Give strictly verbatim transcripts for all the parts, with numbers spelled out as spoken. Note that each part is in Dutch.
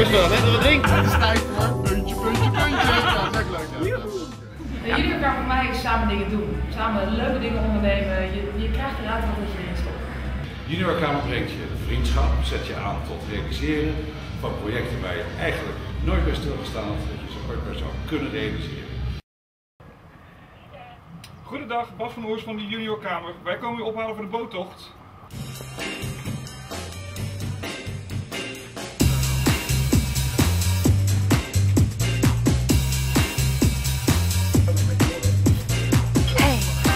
Rustig aan, net wat drinken. Het is tijd voor puntje, puntje, puntje. Ja, dat is leuk. Ja. De juniorkamer voor mij is samen dingen doen. Samen leuke dingen ondernemen. Je, je krijgt eruit wat je erin stopt. Juniorkamer brengt je vriendschap, zet je aan tot realiseren van projecten waar je eigenlijk nooit bij stilgestaan had dat je ze ooit bij zou kunnen realiseren. Goedendag, Bas van Oers van de Juniorkamer. Wij komen u ophalen voor de boottocht. Hey,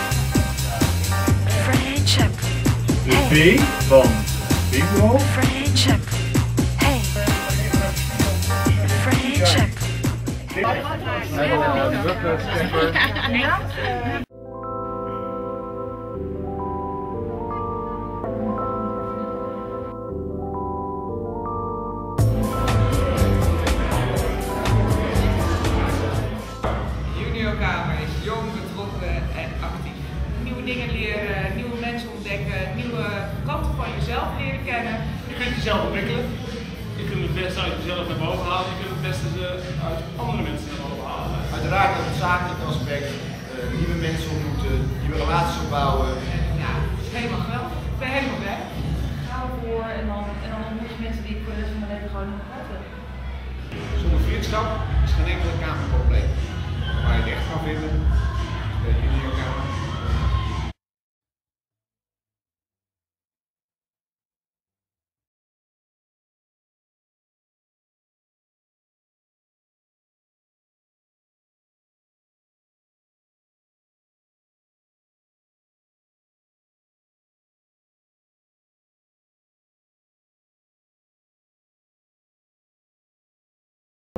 friendship. De B van bingo. Friendship. Hey, friendship. Juniorkamer is jong, betrokken en actief. Nieuwe dingen leren, nieuwe mensen ontdekken, nieuwe kanten van jezelf leren kennen. Je kunt jezelf ontwikkelen. Je kunt het beste uit jezelf naar boven halen. Je kunt het beste uit andere mensen naar boven halen. Uiteraard ook het zakelijke aspect, uh, nieuwe mensen ontmoeten, nieuwe relaties opbouwen. En ja, het is helemaal geweldig. Ik ben helemaal blij. Ga ervoor en dan, en dan ontmoet je mensen die ik voor de rest van mijn leven gewoon niet meer heb. Zonder vriendschap is geen enkele kamer compleet. Waar je het echt kan vinden, is bij de juniorkamer.